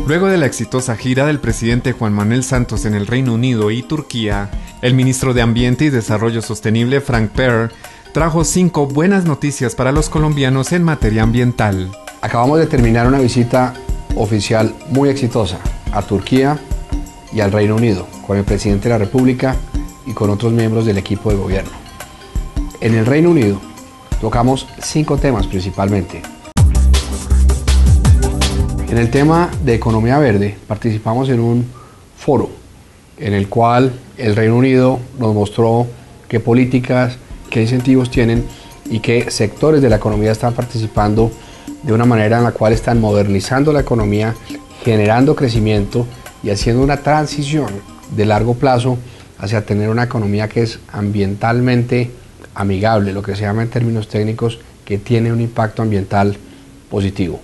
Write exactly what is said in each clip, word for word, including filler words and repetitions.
Luego de la exitosa gira del presidente Juan Manuel Santos en el Reino Unido y Turquía, el ministro de Ambiente y Desarrollo Sostenible, Frank Perr, trajo cinco buenas noticias para los colombianos en materia ambiental. Acabamos de terminar una visita oficial muy exitosa a Turquía y al Reino Unido, con el presidente de la República y con otros miembros del equipo de gobierno. En el Reino Unido tocamos cinco temas principalmente. En el tema de economía verde participamos en un foro en el cual el Reino Unido nos mostró qué políticas, qué incentivos tienen y qué sectores de la economía están participando de una manera en la cual están modernizando la economía, generando crecimiento y haciendo una transición de largo plazo hacia tener una economía que es ambientalmente amigable, lo que se llama en términos técnicos que tiene un impacto ambiental positivo.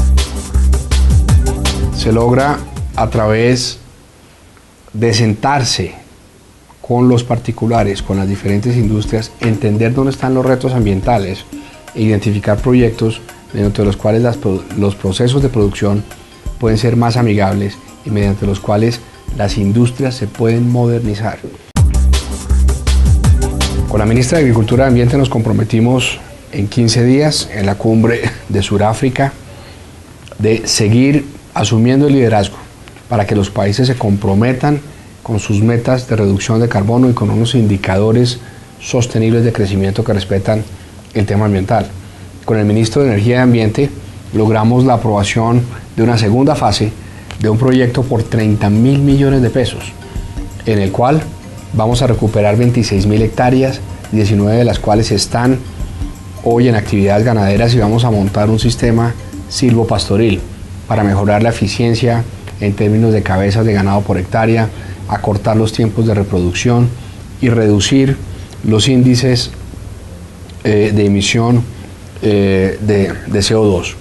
Se logra a través de sentarse con los particulares, con las diferentes industrias, entender dónde están los retos ambientales e identificar proyectos mediante los cuales las, los procesos de producción pueden ser más amigables y mediante los cuales las industrias se pueden modernizar. Con la ministra de Agricultura y Ambiente nos comprometimos en quince días en la cumbre de Sudáfrica de seguir asumiendo el liderazgo para que los países se comprometan con sus metas de reducción de carbono y con unos indicadores sostenibles de crecimiento que respetan el tema ambiental. Con el ministro de Energía y Ambiente logramos la aprobación de una segunda fase de un proyecto por treinta mil millones de pesos, en el cual vamos a recuperar veintiséis mil hectáreas, diecinueve de las cuales están hoy en actividades ganaderas, y vamos a montar un sistema silvopastoril para mejorar la eficiencia en términos de cabezas de ganado por hectárea, acortar los tiempos de reproducción y reducir los índices eh, de emisión eh, de, de C O dos.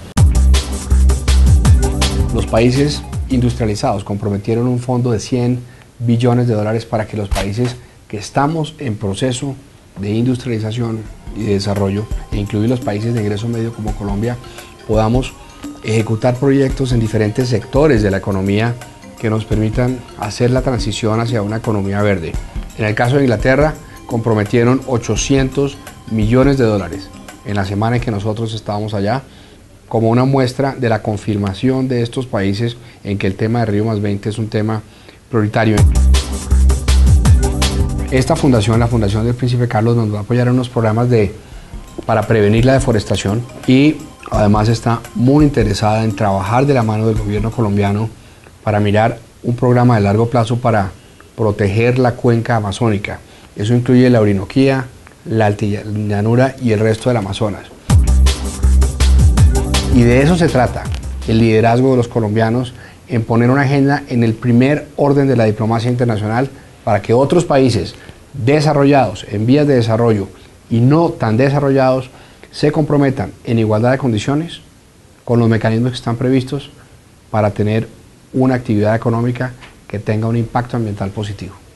Los países industrializados comprometieron un fondo de cien billones de dólares para que los países que estamos en proceso de industrialización y de desarrollo, e incluir los países de ingreso medio como Colombia, podamos ejecutar proyectos en diferentes sectores de la economía que nos permitan hacer la transición hacia una economía verde. En el caso de Inglaterra, comprometieron ochocientos millones de dólares en la semana en que nosotros estábamos allá, como una muestra de la confirmación de estos países en que el tema de Río más veinte es un tema prioritario. Esta fundación, la Fundación del Príncipe Carlos, nos va a apoyar en unos programas de, para prevenir la deforestación, y además está muy interesada en trabajar de la mano del gobierno colombiano para mirar un programa de largo plazo para proteger la cuenca amazónica. Eso incluye la Orinoquía, la Altillanura y el resto del Amazonas. Y de eso se trata, el liderazgo de los colombianos en poner una agenda en el primer orden de la diplomacia internacional para que otros países desarrollados, en vías de desarrollo y no tan desarrollados, se comprometan en igualdad de condiciones con los mecanismos que están previstos para tener una actividad económica que tenga un impacto ambiental positivo.